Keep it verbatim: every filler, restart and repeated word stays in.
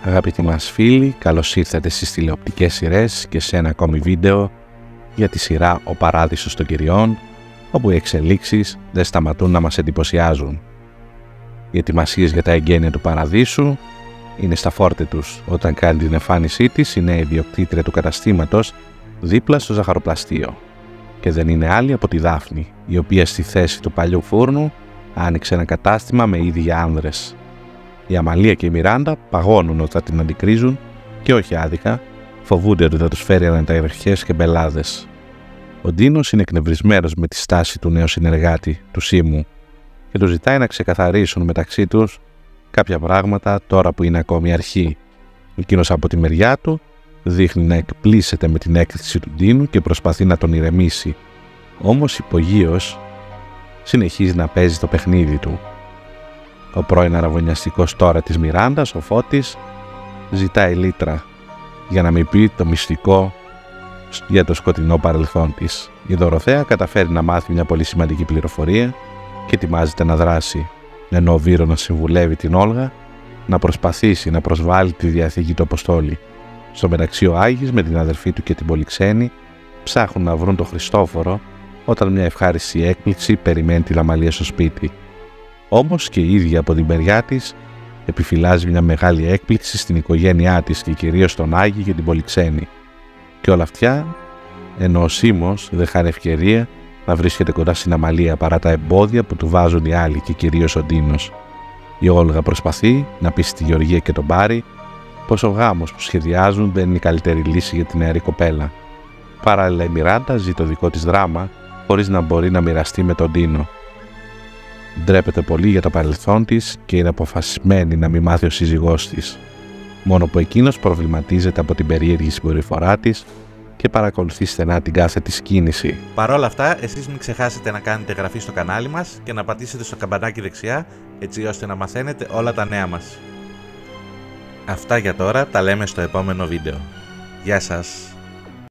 Αγαπητοί μας φίλοι, καλώς ήρθατε στις τηλεοπτικές σειρές και σε ένα ακόμη βίντεο για τη σειρά «Ο Παράδεισος των Κυριών», όπου οι εξελίξεις δεν σταματούν να μας εντυπωσιάζουν. Οι ετοιμασίες για τα εγγένεια του Παραδείσου είναι στα φόρτε τους όταν κάνει την εμφάνισή της η νέα ιδιοκτήτρια του καταστήματος δίπλα στο ζαχαροπλαστείο. Και δεν είναι άλλη από τη Δάφνη, η οποία στη θέση του παλιού φούρνου άνοιξε ένα κατάστημα με είδη για άνδρες. Η Αμαλία και η Μιράντα παγώνουν όταν την αντικρίζουν και όχι άδικα, φοβούνται ότι θα τους φέρει αναταραχές και μπελάδες. Ο Ντίνος είναι εκνευρισμένος με τη στάση του νέου συνεργάτη, του Σίμου, και του ζητάει να ξεκαθαρίσουν μεταξύ τους κάποια πράγματα τώρα που είναι ακόμη αρχή. Εκείνος από τη μεριά του δείχνει να εκπλήσεται με την έκρηξη του Ντίνου και προσπαθεί να τον ηρεμήσει. Όμως υπογείως συνεχίζει να παίζει το παιχνίδι του. Ο πρώην αραβωνιαστικός τώρα της Μιράντας, ο Φώτης, ζητάει λύτρα για να μην πει το μυστικό για το σκοτεινό παρελθόν της. Η Δωροθέα καταφέρει να μάθει μια πολύ σημαντική πληροφορία και ετοιμάζεται να δράσει, ενώ ο Βύρονας συμβουλεύει την Όλγα να προσπαθήσει να προσβάλλει τη διαθήκη του Αποστόλη. Στο μεταξύ ο Άγης με την αδερφή του και την Πολυξένη ψάχνουν να βρουν τον Χριστόφορο όταν μια ευχάριστη έκπληξη περιμένει τη Αμαλία στο σπίτι. Όμως και η ίδια από την μεριά της επιφυλάζει μια μεγάλη έκπληξη στην οικογένειά της και κυρίως στον Άγη και την Πολυξένη. Και όλα αυτά ενώ ο Σίμος δεν χάνει ευκαιρία να βρίσκεται κοντά στην Αμαλία παρά τα εμπόδια που του βάζουν οι άλλοι και κυρίως ο Ντίνος. Η Όλγα προσπαθεί να πείσει τη Γεωργία και τον Πάρη πως ο γάμος που σχεδιάζουν δεν είναι η καλύτερη λύση για την νεαρή κοπέλα. Παράλληλα η Μιράντα ζει το δικό της δράμα χωρίς να μπορεί να μοιραστεί με τον Ντίνο. Ντρέπεται πολύ για το παρελθόν της και είναι αποφασισμένη να μην μάθει ο σύζυγός της. Μόνο που εκείνος προβληματίζεται από την περίεργη συμπεριφορά της και παρακολουθεί στενά την κάθε της κίνηση. Παρ' όλα αυτά, εσείς μην ξεχάσετε να κάνετε εγγραφή στο κανάλι μας και να πατήσετε στο καμπανάκι δεξιά, έτσι ώστε να μαθαίνετε όλα τα νέα μας. Αυτά για τώρα, τα λέμε στο επόμενο βίντεο. Γεια σας!